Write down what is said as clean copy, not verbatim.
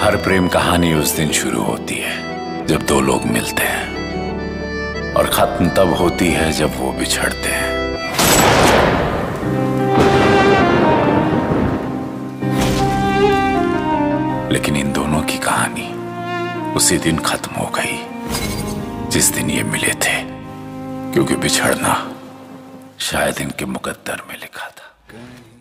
हर प्रेम कहानी उस दिन शुरू होती है जब दो लोग मिलते हैं, और खत्म तब होती है जब वो बिछड़ते हैं। लेकिन इन दोनों की कहानी उसी दिन खत्म हो गई जिस दिन ये मिले थे, क्योंकि बिछड़ना शायद इनके मुकद्दर में लिखा था।